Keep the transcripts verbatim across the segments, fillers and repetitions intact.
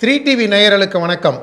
Three TV நேயர்களுக்கு வணக்கம்.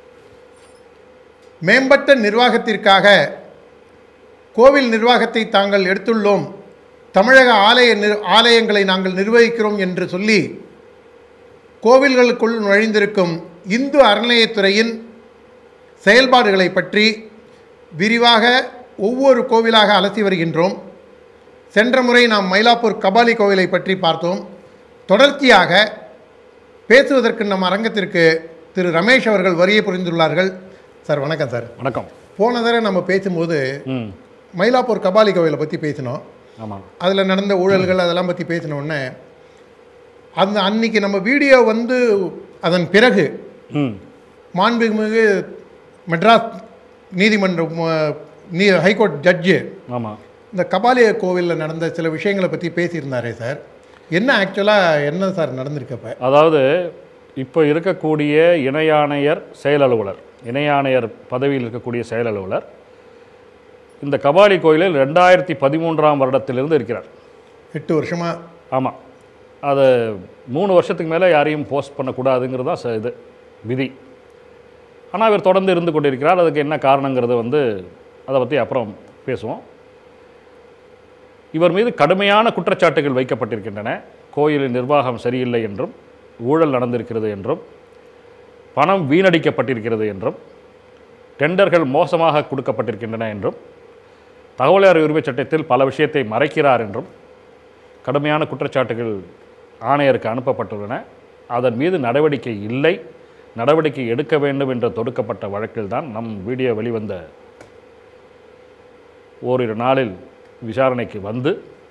மேம்பட்ட நிர்வாகத்திற்காக கோவில் நிர்வாகத்தை தாங்கள் எடுத்துள்ளோம், தமிழக ஆலய ஆலயங்களை நாங்கள் நிர்வகிக்கிறோம் என்று சொல்லி கோவில்களுக்குள் நுழைந்திருக்கும் இந்து அறநிலையத்துறையின் செயல்பாடுகளை பற்றி விரிவாக ஒவ்வொரு கோவிலாக அலசி வருகின்றோம். சென்ற முறை நாம் மயிலாப்பூர் கபாலி கோவிலை பற்றி பார்த்தோம். தொடர்ச்சியாக பேசுவதற்கு நம் அரங்கத்திற்கு திரு ரமேஷ் அவர்கள் வருகை புரிந்துள்ளார்கள். சார் வணக்கம். சார் வணக்கம். போன தடவை நம்ம பேசும்போது மயிலாப்பூர் கபாலி கோவிலை பற்றி பேசினோம். ஆமாம், அதில் நடந்த ஊழல்கள் அதெல்லாம் பற்றி பேசினோடனே அந்த அன்னைக்கு நம்ம வீடியோ வந்து அதன் பிறகு மாண்புமிகு மெட்ராஸ் நீதிமன்றம் நீ ஹைகோர்ட் ஜட்ஜு ஆமாம் இந்த கபாலிய கோவிலில் நடந்த சில விஷயங்களை பற்றி பேசியிருந்தாரே சார். என்ன ஆக்சுவலாக என்ன சார் நடந்திருக்கப்ப? அதாவது இப்போ இருக்கக்கூடிய இணை ஆணையர் செயல் அலுவலர், இணை ஆணையர் பதவியில் இருக்கக்கூடிய செயல் அலுவலர் இந்த கபாலி கோயிலில் ரெண்டாயிரத்தி பதிமூன்றாம் வருடத்திலிருந்து இருக்கிறார். எட்டு வருஷமாக. ஆமாம், அது மூணு வருஷத்துக்கு மேலே யாரையும் போஸ்ட் பண்ணக்கூடாதுங்கிறது தான் இது விதி. ஆனால் இவர் தொடர்ந்து இருந்து கொண்டிருக்கிறார். அதுக்கு என்ன காரணங்கிறது வந்து அதை பற்றி அப்புறம் பேசுவோம். இவர் மீது கடுமையான குற்றச்சாட்டுகள் வைக்கப்பட்டிருக்கின்றன. கோயிலின் நிர்வாகம் சரியில்லை என்றும், ஊழல் நடந்திருக்கிறது என்றும், பணம் வீணடிக்கப்பட்டிருக்கிறது என்றும், டெண்டர்கள் மோசமாக கொடுக்கப்பட்டிருக்கின்றன என்றும், தகவல் அறிவு உரிமை சட்டத்தில் பல விஷயத்தை மறைக்கிறார் என்றும் கடுமையான குற்றச்சாட்டுகள் ஆணையருக்கு அனுப்பப்பட்டுள்ளன. அதன் மீது நடவடிக்கை இல்லை, நடவடிக்கை எடுக்க வேண்டும் என்று தொடுக்கப்பட்ட வழக்கில் தான் நம் வீடியோ வெளிவந்த ஓரிரு நாளில் விசாரணைக்கு வந்து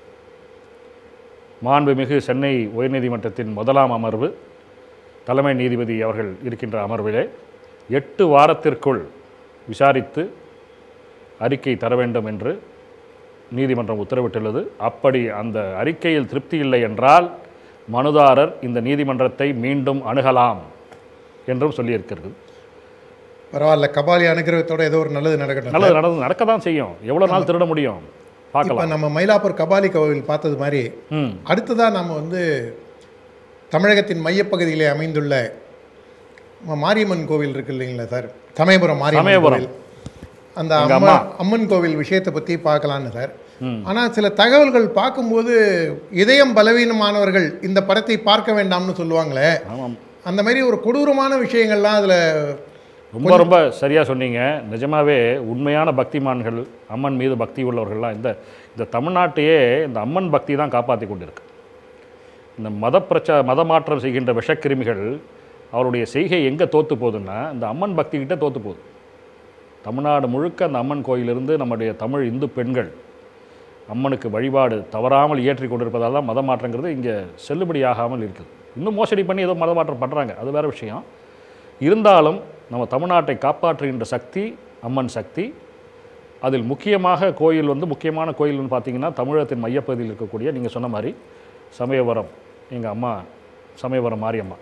மாண்புமிகு சென்னை உயர்நீதிமன்றத்தின் முதலாம் அமர்வு தலைமை நீதிபதி அவர்கள் இருக்கின்ற அமர்விலே எட்டு வாரத்திற்குள் விசாரித்து அறிக்கை தர வேண்டும் என்று நீதிமன்றம் உத்தரவிட்டுள்ளது. அப்படி அந்த அறிக்கையில் திருப்தி இல்லை என்றால் மனுதாரர் இந்த நீதிமன்றத்தை மீண்டும் அணுகலாம் என்றும் சொல்லியிருக்கிறது. பரவாயில்ல, கபாலி அனுகிரகத்தோட ஏதோ ஒரு நல்லது நடக்கட்டும். நல்லது நடந்து நடக்க தான் செய்யும். எவ்வளோ நாள் திருட முடியும் பார்க்கலாம். நம்ம மயிலாப்பூர் கபாலி கோவில் பார்த்தது மாதிரி அடுத்ததாக நம்ம வந்து தமிழகத்தின் மையப்பகுதியிலே அமைந்துள்ள மாரியம்மன் கோவில் இருக்கு இல்லைங்களா சார், சமயபுரம் மாரியம்மன் கோவில், அந்த அம்மா அம்மன் கோவில் விஷயத்தை பற்றி பார்க்கலான்னு சார். ஆனால் சில தகவல்கள் பார்க்கும்போது இதயம் பலவீனமானவர்கள் இந்த படத்தை பார்க்க வேண்டாம்னு சொல்லுவாங்களே, அந்த மாதிரி ஒரு கொடூரமான விஷயங்கள்லாம் அதில் ரொம்ப ரொம்ப சரியாக சொன்னீங்க. நிஜமாகவே உண்மையான பக்திமான்கள், அம்மன் மீது பக்தி உள்ளவர்கள்லாம் இந்த இந்த தமிழ்நாட்டையே இந்த அம்மன் பக்தி தான் காப்பாற்றி கொண்டிருக்கு. இந்த மத பிரச்ச மத மாற்றம் செய்கின்ற விஷக்கிருமிகள் அவருடைய செய்கை எங்கே தோற்று போகுதுன்னா இந்த அம்மன் பக்திக்கிட்ட தோற்று போகுது. தமிழ்நாடு முழுக்க அந்த அம்மன் கோயிலிருந்து நம்முடைய தமிழ் இந்து பெண்கள் அம்மனுக்கு வழிபாடு தவறாமல் இயற்றி கொண்டிருப்பதால் தான் மத மாற்றங்கிறது இங்கே செல்லுபடியாகாமல் இருக்குது. இன்னும் மோசடி பண்ணி ஏதோ மத மாற்றம் பண்ணுறாங்க, அது வேறு விஷயம். இருந்தாலும் நம்ம தமிழ்நாட்டை காப்பாற்றுகின்ற சக்தி அம்மன் சக்தி. அதில் முக்கியமாக கோயில் வந்து முக்கியமான கோயில்னு பார்த்தீங்கன்னா தமிழகத்தின் மையப்பகுதியில் இருக்கக்கூடிய நீங்கள் சொன்ன மாதிரி சமயபுரம், எங்கள் அம்மா சமயபுரம் மாரியம்மா.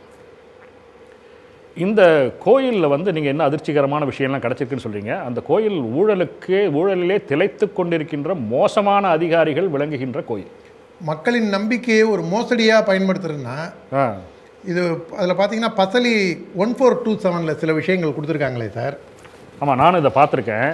இந்த கோயிலில் வந்து நீங்கள் என்ன அதிர்ச்சிகரமான விஷயம்லாம் கிடச்சிருக்குன்னு சொல்கிறீங்க. அந்த கோயில் ஊழலுக்கு ஊழலிலே திளைத்து கொண்டிருக்கின்ற மோசமான அதிகாரிகள் விளங்குகின்ற கோயில். மக்களின் நம்பிக்கையை ஒரு மோசடியாக பயன்படுத்துறதுன்னா இது அதில் பார்த்தீங்கன்னா பசலி ஒன் ஃபோர் டூ செவனில் சில விஷயங்கள் கொடுத்துருக்காங்களே சார். ஆமாம், நானும் இதை பார்த்துருக்கேன்.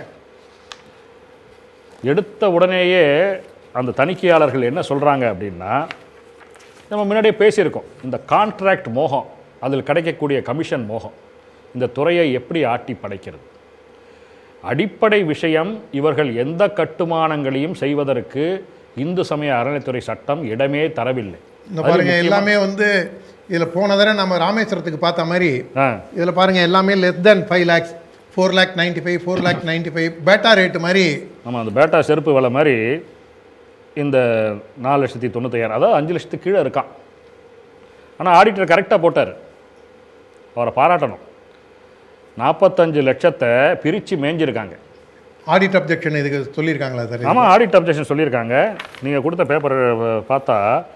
எடுத்த உடனேயே அந்த தணிக்கையாளர்கள் என்ன சொல்கிறாங்க அப்படின்னா, நம்ம முன்னாடியே பேசியிருக்கோம், இந்த கான்ட்ராக்ட் மோகம், அதில் கிடைக்கக்கூடிய கமிஷன் மோகம் இந்த துறையை எப்படி ஆட்டி படைக்கிறது. அடிப்படை விஷயம், இவர்கள் எந்த கட்டுமானங்களையும் செய்வதற்கு இந்து சமய அறநிலைத்துறை சட்டம் இடமே தரவில்லை. இந்த பாருங்க, எல்லாமே வந்து இதில் போன தடவை நம்ம ராமேஸ்வரத்துக்கு பார்த்த மாதிரி இதில் பாருங்கள் எல்லாமே less than five lakhs four lakh ninety five four lakh ninety five பேட்டா ரேட்டு மாதிரி. ஆமாம், அந்த பேட்டா செருப்பு விலை மாதிரி இந்த நாலு லட்சத்தி தொண்ணூத்தையாயிரம் அதாவது அஞ்சு லட்சத்துக்கு கீழே இருக்கான். ஆனால் ஆடிட்டர் கரெக்டாக போட்டார், அவரை பாராட்டணும். நாற்பத்தஞ்சு லட்சத்தை பிரித்து மேய்ஞ்சிருக்காங்க. ஆடிட் அப்ஜெக்ஷன் இதுக்கு சொல்லியிருக்காங்களா சார்? ஆமாம், ஆடிட் அப்ஜெக்ஷன் சொல்லியிருக்காங்க. நீங்கள் கொடுத்த பேப்பர் பார்த்தா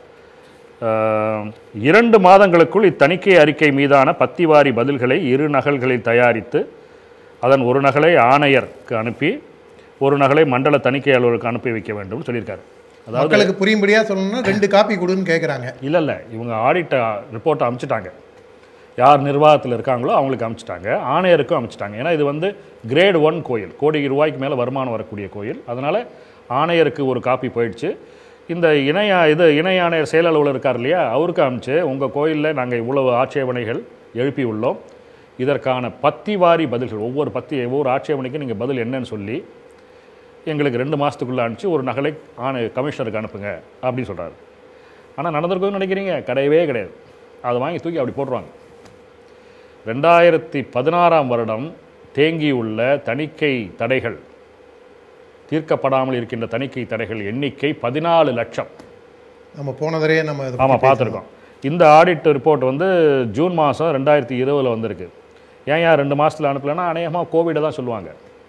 இரண்டு மாதங்களுக்குள் இத்தணிக்கை அறிக்கை மீதான பத்திவாரி பதில்களை இரு நகல்களில் தயாரித்து அதன் ஒரு நகலை ஆணையருக்கு அனுப்பி ஒரு நகலை மண்டல தணிக்கை அலுவலருக்கு அனுப்பி வைக்க வேண்டும் சொல்லியிருக்காரு. அதாவது மக்களுக்கு புரியும்படியாக சொல்லணும்னா ரெண்டு காப்பி கொடுன்னு கேட்குறாங்க. இல்லை இல்லை இவங்க ஆடிட் ரிப்போர்ட்டை அனுப்பிச்சிட்டாங்க. யார் நிர்வாகத்தில் இருக்காங்களோ அவங்களுக்கு அமைச்சிட்டாங்க, ஆணையருக்கும் அமைச்சிட்டாங்க. ஏன்னா இது வந்து கிரேட் ஒன் கோயில், கோடி ரூபாய்க்கு மேலே வருமானம் வரக்கூடிய கோயில். அதனால் ஆணையருக்கு ஒரு காப்பி போயிடுச்சு. இந்த இணை இது இணை ஆணையர் செயல் அலுவலர் இருக்கார் இல்லையா, அவருக்கு அமைச்சு உங்கள் கோயிலில் நாங்கள் இவ்வளவு ஆட்சேபனைகள் எழுப்பி உள்ளோம், இதற்கான பத்தி வாரி பதில்கள், ஒவ்வொரு பத்தி ஒவ்வொரு ஆட்சேபனைக்கும் நீங்கள் பதில் என்னன்னு சொல்லி எங்களுக்கு ரெண்டு மாதத்துக்குள்ளே அனுப்பிச்சு ஒரு நகலை ஆணை கமிஷனருக்கு அனுப்புங்க அப்படின்னு சொல்கிறாரு. ஆனால் நடந்திருக்குன்னு நினைக்கிறீங்க? கிடையவே கிடையாது. அதை வாங்கி தூக்கி அப்படி போடுறாங்க. ரெண்டாயிரத்தி பதினாறாம் வருடம் தேங்கியுள்ள தணிக்கை தடைகள், தீர்க்கப்படாமல் இருக்கின்ற தணிக்கை தடைகள் எண்ணிக்கை பதினாலு லட்சம். நம்ம போனதரையே நம்ம ஆமாம் பார்த்துருக்கோம். இந்த ஆடிட் ரிப்போர்ட் வந்து ஜூன் மாதம் ரெண்டாயிரத்தி இருபதில் வந்திருக்கு. ஏன் ஏன் ரெண்டு மாதத்தில் அனுப்பலைன்னா அநேகமாக கோவிடை தான் சொல்லுவாங்க.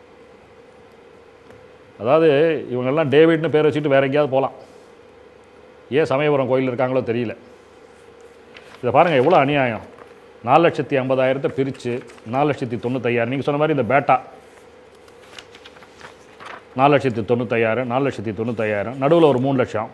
அதாவது இவங்கெல்லாம் டேவிட்னு பேர் வச்சுட்டு வேறு எங்கேயாவது போகலாம். ஏன் சமயபுரம் கோயில் இருக்காங்களோ தெரியல. இதை பாருங்கள் எவ்வளோ அநியாயம். நாலு லட்சத்தி ஐம்பதாயிரத்தை பிரித்து நாலு லட்சத்தி தொண்ணூத்தையாயிரம், நீங்கள் சொன்ன மாதிரி இந்த பேட்டா நாலு லட்சத்தி தொண்ணூத்தையாயிரம் நாலு லட்சத்தி தொண்ணூத்தையாயிரம் நடுவில் ஒரு மூணு லட்சம்,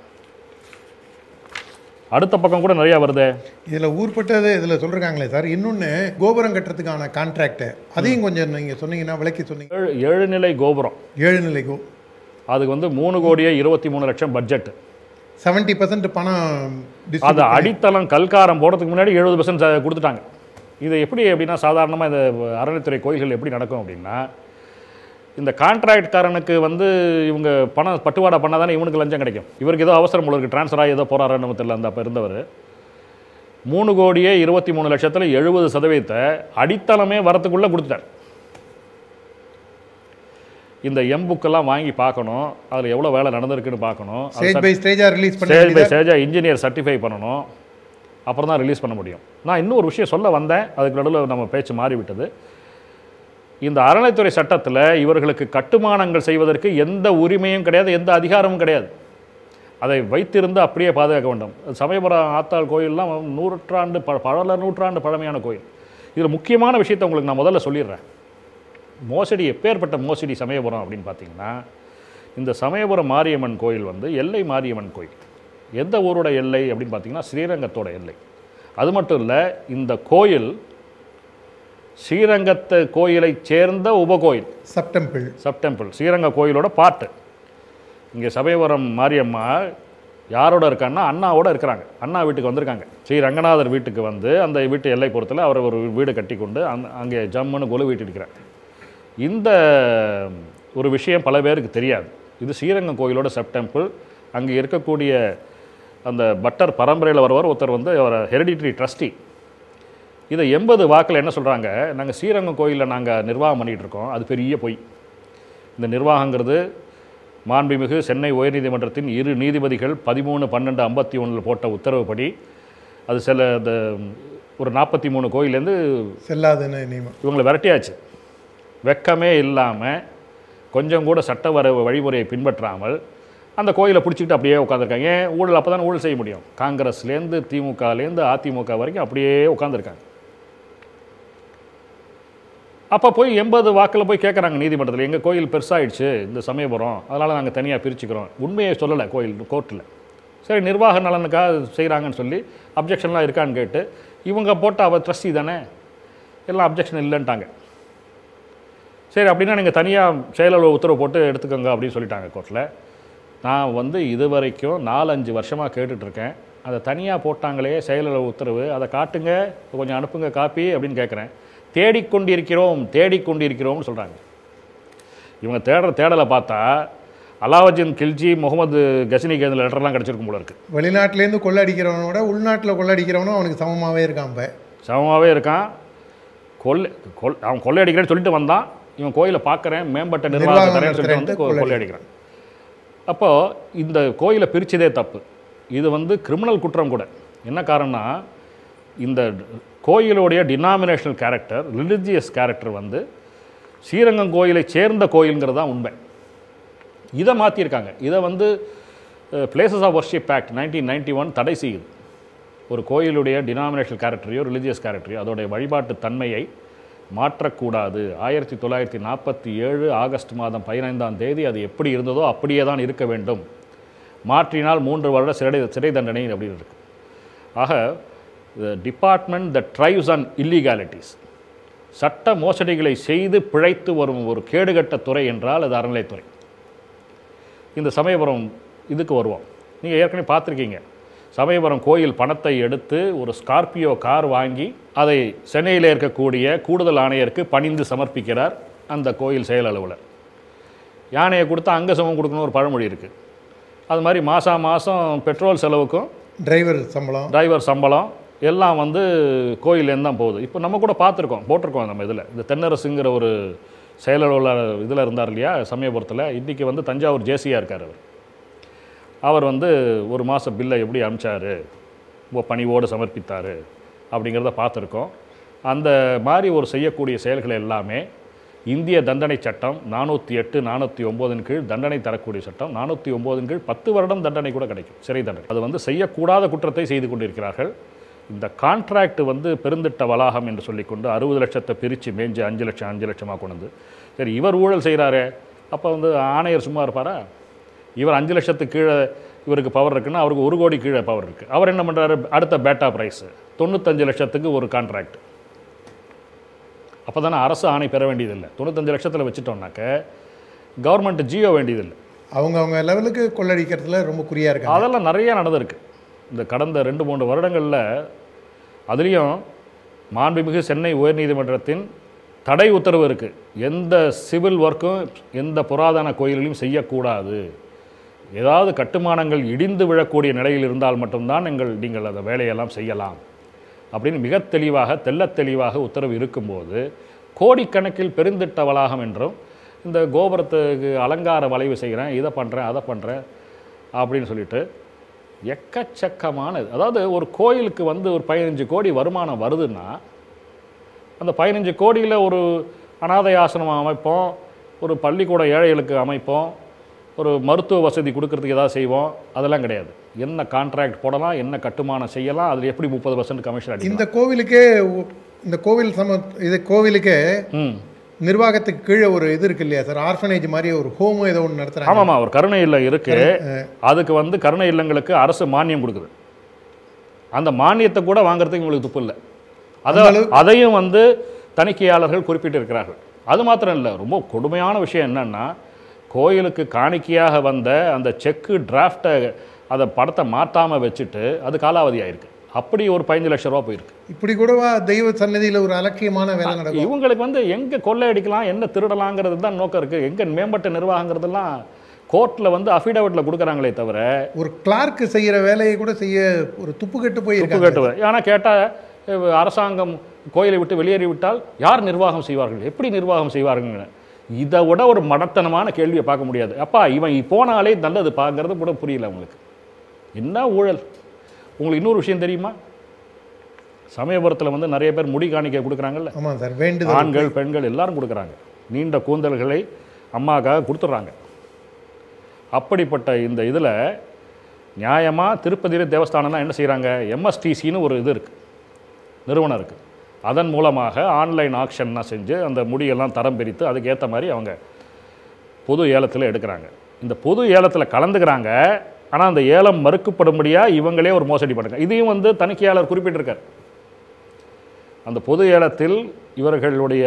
அடுத்த பக்கம் கூட நிறையா வருது. இதில் ஊர்பட்டது இதில் சொல்கிறாங்களே சார். இன்னொன்று கோபுரம் கட்டுறதுக்கான கான்ட்ராக்டு, அதையும் கொஞ்சம் நீங்கள் சொன்னீங்கன்னா விளக்கி சொன்னீங்க. ஏழு ஏழு நிலை கோபுரம், ஏழு நிலை கோ அதுக்கு வந்து மூணு கோடியே இருபத்தி மூணு லட்சம் பட்ஜெட். செவன்ட்டி பர்சன்ட் பணம் அது அடித்தளம் கல்காரம் போடுறதுக்கு முன்னாடி எழுபது பர்சன்ட் கொடுத்துட்டாங்க. இது எப்படி அப்படின்னா சாதாரணமாக இந்த அறநிலைத்துறை கோயில்கள் எப்படி நடக்கும் அப்படின்னா, இந்த கான்ட்ராக்ட்காரனுக்கு வந்து இவங்க பணம் பட்டுவாடா பண்ணால் தானே இவனுக்கு லஞ்சம் கிடைக்கும். இவருக்கு ஏதோ அவசரம் உங்களுக்கு ட்ரான்ஸ்ஃபர் ஆகி ஏதோ போகிறாருன்னு நம்ம தெரியல. அந்த அப்போ இருந்தவர் மூணு கோடியே இருபத்தி மூணு லட்சத்தில் எழுபது சதவீதத்தை அடித்தளமே வரத்துக்குள்ளே கொடுத்துட்டார். இந்த எம் புக்கெல்லாம் வாங்கி பார்க்கணும், அதில் எவ்வளோ வேலை நடந்திருக்குன்னு பார்க்கணும், ஸ்டேஜ் பை ஸ்டேஜாக ரிலீஸ் பண்ணி ஸ்டேஜ் பை ஸ்டேஜாக இன்ஜினியர் சர்டிஃபை பண்ணணும், அப்புறம் தான் ரிலீஸ் பண்ண முடியும். நான் இன்னொரு விஷயம் சொல்ல வந்தேன், அதுக்கு நடுவில் நம்ம பேச்சு மாறிவிட்டது. இந்த அறநிலைத்துறை சட்டத்தில் இவர்களுக்கு கட்டுமானங்கள் செய்வதற்கு எந்த உரிமையும் கிடையாது, எந்த அதிகாரமும் கிடையாது. அதை வைத்திருந்து அப்படியே பாதுகாக்க வேண்டும். சமயபுரம் ஆத்தாள் கோயிலெலாம் நூற்றாண்டு ப பல நூற்றாண்டு பழமையான கோயில். இதில் முக்கியமான விஷயத்தை உங்களுக்கு நான் முதல்ல சொல்லிடுறேன். மோசடி எப்பேற்பட்ட மோசடி சமயபுரம் அப்படின்னு பார்த்தீங்கன்னா, இந்த சமயபுரம் மாரியம்மன் கோயில் வந்து எல்லை மாரியம்மன் கோயில். எந்த ஊரோட எல்லை அப்படின்னு பார்த்தீங்கன்னா ஸ்ரீரங்கத்தோட எல்லை. அது மட்டும் இல்லை, இந்த கோயில் ஸ்ரீரங்கத்து கோயிலை சேர்ந்த உபகோயில், சப்டெம்பிள் சப்டெம்பிள் ஸ்ரீரங்க கோயிலோட பாட்டு. இங்கே சமயபுரம் மாரியம்மா யாரோட இருக்கான்னா அண்ணாவோட இருக்கிறாங்க. அண்ணா வீட்டுக்கு வந்திருக்காங்க. ஸ்ரீ ரங்கநாதர் வீட்டுக்கு வந்து அந்த வீட்டு எல்லை பொறுத்தில் அவர் ஒரு வீடு கட்டி கொண்டு அந் அங்கே ஜம்முன்னு கொலு வீட்டிருக்கிறார். இந்த ஒரு விஷயம் பல பேருக்கு தெரியாது. இது ஸ்ரீரங்கம் கோயிலோட சப்டெம்பிள். அங்கே இருக்கக்கூடிய அந்த பட்டர் பரம்பரையில் வரவர் ஒருத்தர் வந்து அவர் ஹெரிடிட்ரி ட்ரஸ்டி. இதை எண்பது வாக்கில் என்ன சொல்கிறாங்க, நாங்கள் ஸ்ரீரங்கம் கோயிலில் நாங்கள் நிர்வாகம் பண்ணிகிட்டு இருக்கோம், அது பெரிய பொய். இந்த நிர்வாகங்கிறது மாண்புமிகு சென்னை உயர்நீதிமன்றத்தின் இரு நீதிபதிகள் பதிமூணு பன்னெண்டு ஐம்பத்தி ஒன்றில் போட்ட உத்தரவுப்படி அது சில இந்த ஒரு நாற்பத்தி மூணு கோயிலேருந்து செல்லாதுன்னு இவங்களை விரட்டியாச்சு. வெக்கமே இல்லாமல் கொஞ்சம் கூட சட்ட வர வழிமுறையை பின்பற்றாமல் அந்த கோயிலை பிடிச்சிக்கிட்டு அப்படியே உட்காந்துருக்காங்க. ஏன் ஊழல் அப்போ தான் ஊழல் செய்ய முடியும். காங்கிரஸ்லேருந்து திமுகலேருந்து அதிமுக வரைக்கும் அப்படியே உட்காந்துருக்காங்க. அப்போ போய் எண்பது வாக்கில் போய் கேட்குறாங்க நீதிமன்றத்தில், எங்கள் கோயில் பெருசாகிடுச்சு இந்த சமயபுரம், அதனால் நாங்கள் தனியாக பிரிச்சுக்கிறோம். உண்மையை சொல்லலை கோயில் கோர்ட்டில். சரி, நிர்வாக நலனுக்காக செய்கிறாங்கன்னு சொல்லி அப்ஜெக்ஷன்லாம் இருக்கான்னு கேட்டு இவங்க போட்ட அவர் ட்ரஸ்டி தானே, எல்லாம் அப்ஜெக்ஷன் இல்லைன்ட்டாங்க. சரி, அப்படின்னா நீங்கள் தனியாக செயலர் உத்தரவு போட்டு எடுத்துக்கோங்க அப்படின்னு சொல்லிட்டாங்க கோர்ட்டில். நான் வந்து இது வரைக்கும் நாலஞ்சு வருஷமாக கேட்டுட்ருக்கேன். அதை தனியாக போட்டாங்களே செயலர் உத்தரவு, அதை காட்டுங்க, கொஞ்சம் அனுப்புங்க காப்பி அப்படின்னு கேட்குறேன். தேடிக்கொண்டிருக்கிறோம் தேடிக்கொண்டிருக்கிறோம்னு சொல்கிறாங்க. இவங்க தேடுற தேடலை பார்த்தா அலாவுதீன் கில்ஜி முகமது கசினிக்கு அந்த லெட்டர்லாம் கிடச்சிருக்கும் போல இருக்குது. வெளிநாட்டிலேருந்து கொள்ளடிக்கிறவனோட உள்நாட்டில் கொள்ளடிக்கிறவனும் அவனுக்கு சமமாகவே இருக்கான். இப்போ சமமாகவே இருக்கான். கொள்ளை கொள் அவன் கொள்ளையடிக்கிறேன்னு சொல்லிட்டு வந்தான். இவன் கோயிலை பார்க்குறேன், மேம்பட்ட நிர்வாகம் தரேன்னு சொல்லிட்டு வந்து கொள்ளையடிக்கிறான். அப்போது இந்த கோயிலை பிரித்ததே தப்பு. இது வந்து கிரிமினல் குற்றம் கூட. என்ன காரணம்னா, இந்த கோயிலுடைய டினாமினேஷனல் கேரக்டர், ரிலிஜியஸ் கேரக்டர் வந்து ஸ்ரீரங்கம் கோயிலை சேர்ந்த கோயிலுங்கிறது தான் உண்மை. இதை மாற்றியிருக்காங்க. இதை வந்து places of worship act nineteen ninety one தடை செய்யுது. ஒரு கோயிலுடைய டினாமினேஷனல் கேரக்டரையோ ரிலிஜியஸ் கேரக்டரையோ அதோடைய வழிபாட்டு தன்மையை மாற்றக்கூடாது. ஆயிரத்தி தொள்ளாயிரத்தி நாற்பத்தி ஏழு ஆகஸ்ட் மாதம் பதினைந்தாம் தேதி அது எப்படி இருந்ததோ அப்படியே தான் இருக்க வேண்டும். மாற்றினால் மூன்று வருட சிறை சிறை தண்டனை அப்படின்னு இருக்குது. ஆக department the drives on illegalities, சட்ட மோசடிகளை செய்து பிழைத்து வரும் ஒரு கேடுகட்ட துறை என்றால் அது அறநிலைத்துறை. இந்த சமயபுரம் இதுக்கு வருவோம். நீங்கள் ஏற்கனவே பார்த்துருக்கீங்க, சமயபுரம் கோயில் பணத்தை எடுத்து ஒரு ஸ்கார்பியோ கார் வாங்கி அதை சென்னையில் இருக்கக்கூடிய கூடுதல் ஆணையருக்கு பணிந்து சமர்ப்பிக்கிறார் அந்த கோயில் செயல் அலுவலர். யானையை கொடுத்தா அங்கே சமம் கொடுக்கணும் ஒரு பழமொழி இருக்குது. அது மாதிரி மாதம் மாதம் பெட்ரோல் செலவுக்கும் டிரைவர் சம்பளம் டிரைவர் சம்பளம் எல்லாம் வந்து கோயிலேருந்து தான் போகுது. இப்போ நம்ம கூட பார்த்துருக்கோம், போட்டிருக்கோம் நம்ம இதில். இந்த தென்னரசுங்கிற ஒரு செயல் அலுவலர் இதில் இருந்தார் இல்லையா சமயபுரத்தில், இன்றைக்கி வந்து தஞ்சாவூர் ஜேசியாக இருக்கார் அவர். அவர் வந்து ஒரு மாத பில்லை எப்படி அனுப்பிச்சார், பணிவோடு சமர்ப்பித்தார் அப்படிங்கிறத பார்த்துருக்கோம். அந்த மாதிரி ஒரு செய்யக்கூடிய செயல்களை எல்லாமே இந்திய தண்டனை சட்டம் நானூற்றி எட்டு நானூற்றி ஒம்போதின் கீழ் தண்டனை தரக்கூடிய சட்டம். நானூற்றி ஒம்போதின் கீழ் பத்து வருடம் தண்டனை கூட கிடைக்கும், சிறை தண்டனை. அது வந்து செய்யக்கூடாத குற்றத்தை செய்து கொண்டிருக்கிறார்கள். இந்த கான்ட்ராக்ட் வந்து பெருந்திட்ட வளாகம் என்று சொல்லிக்கொண்டு அறுபது லட்சத்தை பிரித்து மேய்ஞ்சி அஞ்சு லட்சம் அஞ்சு லட்சமாக கொண்டு வந்து, சரி இவர் ஊழல் செய்கிறாரு, அப்போ வந்து ஆணையர் சும்மா இருப்பாரா? இவர் அஞ்சு லட்சத்துக்கு கீழே இவருக்கு பவர் இருக்குன்னா அவருக்கு ஒரு கோடி கீழே பவர் இருக்குது. அவர் என்ன பண்ணுறாரு, அடுத்த பேட்டா ப்ரைஸு தொண்ணூத்தஞ்சு லட்சத்துக்கு ஒரு கான்ட்ராக்ட். அப்போ தானே அரசு ஆணை பெற வேண்டியதில்லை. தொண்ணூத்தஞ்சு லட்சத்தில் வச்சுட்டோம்னாக்க கவர்மெண்ட் ஜியோ வேண்டியதில்லை. அவங்க அவங்க லெவலுக்கு கொள்ளடிக்கிறதுல ரொம்ப குறியாக இருக்குது. அதெல்லாம் நிறையா நடந்திருக்கு இந்த கடந்த ரெண்டு மூன்று வருடங்களில். அதுலேயும் மாண்புமிகு சென்னை உயர்நீதிமன்றத்தின் தடை உத்தரவு இருக்குது. எந்த சிவில் ஒர்க்கும் எந்த புராதன கோயிலையும் செய்யக்கூடாது. ஏதாவது கட்டுமானங்கள் இடிந்து விழக்கூடிய நிலையில் இருந்தால் மட்டும்தான் எங்கள் நீங்கள் அந்த வேலையெல்லாம் செய்யலாம் அப்படின்னு மிக தெளிவாக தெல்ல தெளிவாக உத்தரவு இருக்கும்போது, கோடிக்கணக்கில் பெருந்திட்ட வளாகம் என்றும் இந்த கோபுரத்துக்கு அலங்கார வளைவு செய்கிறேன், இதை பண்ணுறேன் அதை பண்ணுறேன் அப்படின்னு சொல்லிட்டு எக்கச்சக்கமானது. அதாவது ஒரு கோயிலுக்கு வந்து ஒரு பதினஞ்சு கோடி வருமானம் வருதுன்னா, அந்த பதினஞ்சு கோடியில் ஒரு அனாதை ஆசிரமம் அமைப்போம், ஒரு பள்ளிக்கூட ஏழைகளுக்கு அமைப்போம், ஒரு மருத்துவ வசதி கொடுக்கறதுக்கு ஏதாவது செய்வோம். அதெல்லாம் கிடையாது. என்ன கான்ட்ராக்ட் போடலாம், என்ன கட்டுமானம் செய்யலாம், அதில் எப்படி முப்பது பர்சன்ட் கமிஷன் அடிக்கும். இந்த கோவிலுக்கே இந்த கோவில் சம இது கோவிலுக்கே நிர்வாகத்துக்கு கீழே ஒரு இது இருக்கு இல்லையா சார், ஆர்ஃபனேஜ் மாதிரி ஒரு ஹோமோ ஏதோ ஒன்று நடத்துகிறாங்க. ஆமாம்மா, ஒரு கருணை இல்லம் இருக்குது. அதுக்கு வந்து கருணை இல்லங்களுக்கு அரசு மானியம் கொடுக்குது. அந்த மானியத்தை கூட வாங்குறதுக்கு உங்களுக்கு துப்பு இல்லை. அதை அதையும் வந்து தணிக்கையாளர்கள் குறிப்பிட்டிருக்கிறார்கள். அது மாத்திரம் இல்லை, ரொம்ப கொடுமையான விஷயம் என்னென்னா, கோயிலுக்கு காணிக்கையாக வந்த அந்த செக்கு டிராஃப்டை அதை படத்தை மாற்றாமல் வச்சுட்டு அது காலாவதி ஆயிருக்கு. அப்படி ஒரு பதினஞ்சு லட்சம் ரூபா போயிருக்கு. இப்படி கூடவா தெய்வ சன்னதியில் ஒரு அலட்சியமான வேலை நடக்கும். இவங்களுக்கு வந்து எங்கே கொள்ளை அடிக்கலாம், என்ன திருடலாங்கிறது தான் நோக்கம் இருக்குது. எங்கே மேம்பட்ட நிர்வாகங்கிறதுலாம் கோர்ட்டில் வந்து அஃபிடவிட்டில் கொடுக்குறாங்களே தவிர, ஒரு கிளார்க்கு செய்கிற வேலையை கூட செய்ய ஒரு துப்பு கட்டு போய் துப்பு கட்டு. ஆனால் கேட்டால் அரசாங்கம் கோயிலை விட்டு வெளியேறி விட்டால் யார் நிர்வாகம் செய்வார்கள், எப்படி நிர்வாகம் செய்வார்கள்? இதை விட ஒரு மடத்தனமான கேள்வியை பார்க்க முடியாது. அப்பா இவன் போனாலே நல்லது பார்க்கறது கூட புரியல உங்களுக்கு. என்ன ஊழல்! உங்களுக்கு இன்னொரு விஷயம் தெரியுமா, சமயபுரத்தில் வந்து நிறைய பேர் முடி காணிக்கை கொடுக்குறாங்கல்ல. ஆமாம் சார், வேண்டு ஆண்கள் பெண்கள் எல்லாரும் கொடுக்குறாங்க. நீண்ட கூந்தல்களை அம்மாக்காக கொடுத்துட்றாங்க. அப்படிப்பட்ட இந்த இதில் நியாயமாக திருப்பதியில் தேவஸ்தானம்னா என்ன செய்கிறாங்க, எம்எஸ்டிசின்னு ஒரு இது இருக்குது, நிறுவனம் இருக்குது. அதன் மூலமாக ஆன்லைன் ஆக்ஷன்னா செஞ்சு அந்த முடியெல்லாம் தரம் பிரித்து அதுக்கு ஏற்ற மாதிரி அவங்க பொது ஏலத்தில் எடுக்கிறாங்க. இந்த பொது ஏலத்தில் கலந்துக்கிறாங்க. ஆனால் அந்த ஏலம் மறுக்கப்படும்படியாக இவங்களே ஒரு மோசடி பண்ணுங்க. இதையும் வந்து தணிக்கையாளர் குறிப்பிட்டிருக்கார். அந்த பொது ஏலத்தில் இவர்களுடைய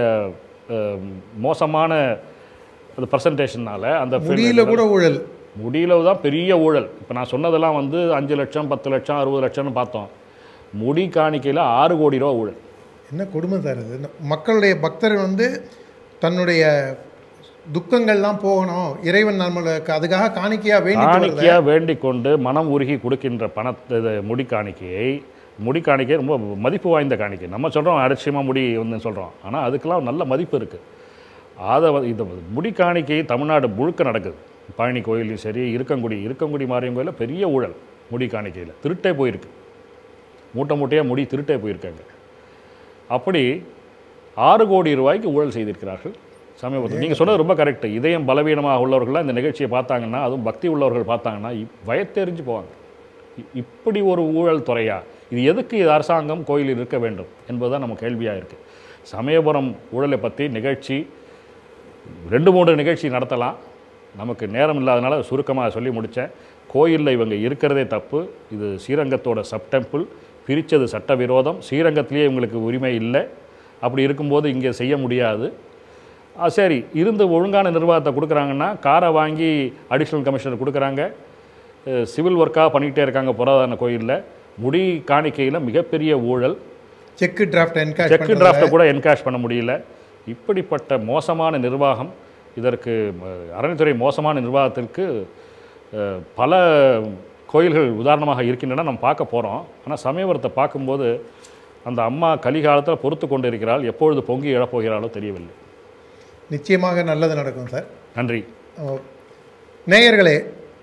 மோசமான அந்த பர்சன்டேஷனால் அந்த முடியல கூட ஊழல், முடியல தான் பெரிய ஊழல். இப்போ நான் சொன்னதெல்லாம் வந்து அஞ்சு லட்சம் பத்து லட்சம் அறுபது லட்சம்னு பார்த்தோம். முடி காணிக்கையில் ஆறு கோடி ரூபா ஊழல். என்ன கொடுமை சார் இது! மக்களுடைய பக்தர் வந்து தன்னுடைய துக்கங்கள்லாம் போகணும், இறைவன் நம்மளுக்கு அதுக்காக காணிக்கையாக வேண்டி காணிக்கையாக வேண்டிக் கொண்டு மனம் உருகி கொடுக்கின்ற பணத்தை முடி காணிக்கையை முடி காணிக்கை ரொம்ப மதிப்பு வாய்ந்த காணிக்கை. நம்ம சொல்கிறோம் அலட்சியமாக முடி வந்து சொல்கிறோம், ஆனால் அதுக்கெல்லாம் நல்ல மதிப்பு இருக்குது. அதை இந்த முடி காணிக்கை தமிழ்நாடு முழுக்க நடக்குது. பழனி கோயிலையும் சரி, இருக்கங்குடி இருக்கங்குடி மாரியம் கோயிலில் பெரிய ஊழல் முடி காணிக்கையில் திருட்டே போயிருக்கு. மூட்டை மூட்டையாக முடி திருட்டே போயிருக்காங்க. அப்படி ஆறு கோடி ரூபாய்க்கு ஊழல் செய்திருக்கிறார்கள் சமீபத்தில். நீங்கள் சொன்னது ரொம்ப கரெக்டு. இதயம் பலவீனமாக உள்ளவர்கள்லாம் இந்த நிகழ்ச்சியை பார்த்தாங்கன்னா, அதுவும் பக்தி உள்ளவர்கள் பார்த்தாங்கன்னா பயத்தெறிஞ்சு போவாங்க. இப்படி ஒரு ஊழல் துறையா இது, எதுக்கு இது அரசாங்கம் கோயிலில் இருக்க வேண்டும் என்பதுதான் நம்ம கேள்வியாக இருக்குது. சமயபுரம் ஊழலை பற்றி நிகழ்ச்சி ரெண்டு மூன்று நிகழ்ச்சி நடத்தலாம், நமக்கு நேரம் இல்லாதனால சுருக்கமாக சொல்லி முடித்தேன். கோயிலில் இவங்க இருக்கிறதே தப்பு. இது ஸ்ரீரங்கத்தோட சப் டெம்பிள், பிரித்தது சட்டவிரோதம். ஸ்ரீரங்கத்திலேயே இவங்களுக்கு உரிமை இல்லை. அப்படி இருக்கும்போது இங்கே செய்ய முடியாது. சரி, இருந்து ஒழுங்கான நிர்வாகத்தை கொடுக்குறாங்கன்னா காரை வாங்கி அடிஷ்னல் கமிஷனர் கொடுக்குறாங்க. சிவில் ஒர்க்காக பண்ணிக்கிட்டே இருக்காங்க புராதன கோயிலில். முடி காணிக்கையில் மிகப்பெரிய ஊழல். செக்கு டிராஃப்ட் என்கேஷ் செக்கு டிராஃப்டை கூட என்கேஷ் பண்ண முடியல. இப்படிப்பட்ட மோசமான நிர்வாகம், இதற்கு அறநிலைத்துறை மோசமான நிர்வாகத்திற்கு பல கோயில்கள் உதாரணமாக இருக்கின்றன, நம்ம பார்க்க போகிறோம். ஆனால் சமயபுரத்தை பார்க்கும்போது அந்த அம்மா கலிகாலத்தில் பொறுத்து கொண்டு இருக்கிறாள். எப்பொழுது பொங்கி எழப்போகிறாளோ தெரியவில்லை. நிச்சயமாக நல்லது நடக்கும் சார். நன்றி. நேயர்களே,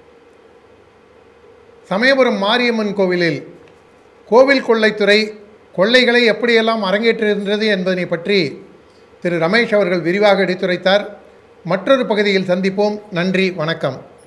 சமயபுரம் மாரியம்மன் கோவிலில் கோவில் கொள்ளைத்துறை கொள்ளைகளை எப்படியெல்லாம் அரங்கேற்றுகின்றது என்பதனை பற்றி திரு ரமேஷ் அவர்கள் விரிவாக எடுத்துரைத்தார். மற்றொரு பகுதியில் சந்திப்போம். நன்றி, வணக்கம்.